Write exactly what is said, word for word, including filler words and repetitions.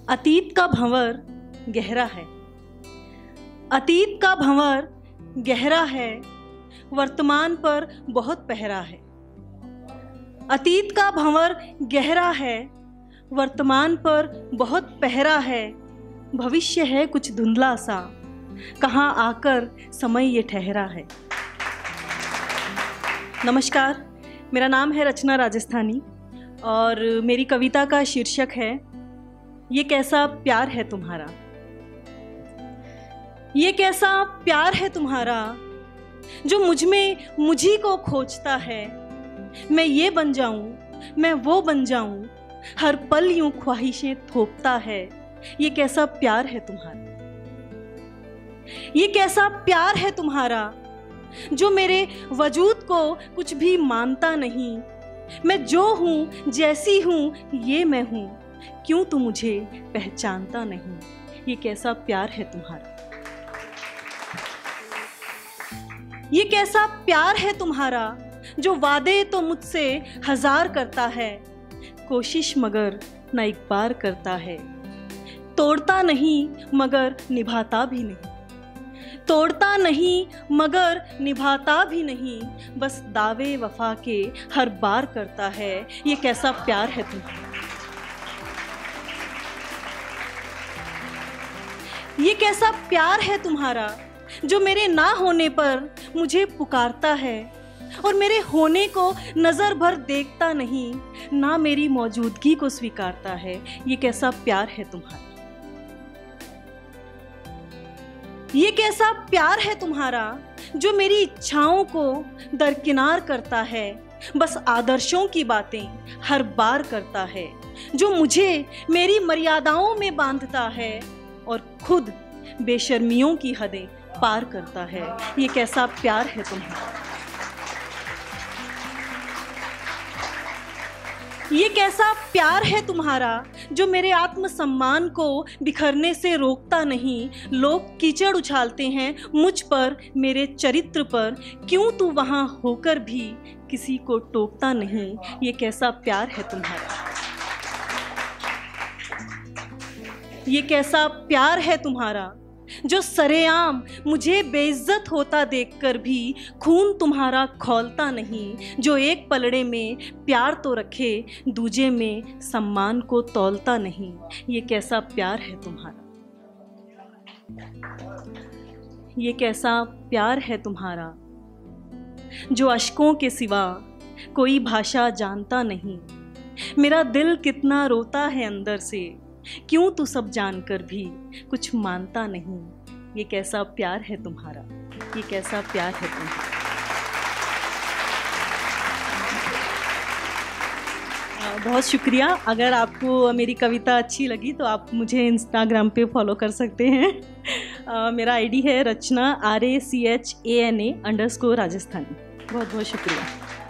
अतीत का भंवर गहरा है, अतीत का भंवर गहरा है, वर्तमान पर बहुत पहरा है। अतीत का भंवर गहरा है, वर्तमान पर बहुत पहरा है। भविष्य है कुछ धुंधला सा, कहाँ आकर समय ये ठहरा है। नमस्कार, मेरा नाम है रचना राजस्थानी और मेरी कविता का शीर्षक है ये कैसा प्यार है तुम्हारा। ये कैसा प्यार है तुम्हारा जो मुझ में मुझी को खोजता है। मैं ये बन जाऊं, मैं वो बन जाऊं, हर पल यूं ख्वाहिशें थोपता है। ये कैसा प्यार है तुम्हारा। ये कैसा प्यार है तुम्हारा जो मेरे वजूद को कुछ भी मानता नहीं। मैं जो हूं, जैसी हूं, ये मैं हूं, क्यों तू मुझे पहचानता नहीं। ये कैसा प्यार है तुम्हारा। ये कैसा प्यार है तुम्हारा जो वादे तो मुझसे हजार करता है, कोशिश मगर न एक बार करता है। तोड़ता नहीं मगर निभाता भी नहीं, तोड़ता नहीं मगर निभाता भी नहीं, बस दावे वफा के हर बार करता है। ये कैसा प्यार है तुम्हारा। ये कैसा प्यार है तुम्हारा जो मेरे ना होने पर मुझे पुकारता है और मेरे होने को नजर भर देखता नहीं, ना मेरी मौजूदगी को स्वीकारता है। ये कैसा प्यार है तुम्हारा। ये कैसा प्यार है तुम्हारा जो मेरी इच्छाओं को दरकिनार करता है, बस आदर्शों की बातें हर बार करता है, जो मुझे मेरी मर्यादाओं में बांधता है और खुद बेशर्मियों की हदें पार करता है। ये कैसा प्यार है तुम्हारा। ये कैसा प्यार है तुम्हारा जो मेरे आत्मसम्मान को बिखरने से रोकता नहीं। लोग कीचड़ उछालते हैं मुझ पर, मेरे चरित्र पर, क्यों तू वहां होकर भी किसी को टोकता नहीं। ये कैसा प्यार है तुम्हारा। ये कैसा प्यार है तुम्हारा जो सरेआम मुझे बेइज्जत होता देखकर भी खून तुम्हारा खौलता नहीं, जो एक पलड़े में प्यार तो रखे दूजे में सम्मान को तौलता नहीं। ये कैसा प्यार है तुम्हारा। ये कैसा प्यार है तुम्हारा जो अश्कों के सिवा कोई भाषा जानता नहीं। मेरा दिल कितना रोता है अंदर से, क्यों तू सब जानकर भी कुछ मानता नहीं। ये कैसा प्यार है तुम्हारा। ये कैसा प्यार है तुम्हारा। बहुत शुक्रिया। अगर आपको मेरी कविता अच्छी लगी तो आप मुझे इंस्टाग्राम पे फॉलो कर सकते हैं। uh, मेरा आईडी है Rachna R A C H N A underscore स्कोर राजस्थानी। बहुत बहुत शुक्रिया।